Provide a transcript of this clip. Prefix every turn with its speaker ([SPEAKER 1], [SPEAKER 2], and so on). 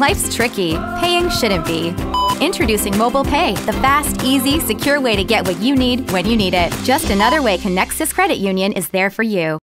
[SPEAKER 1] Life's tricky. Paying shouldn't be. Introducing Mobile Pay, the fast, easy, secure way to get what you need when you need it. Just another way Conexus Credit Union is there for you.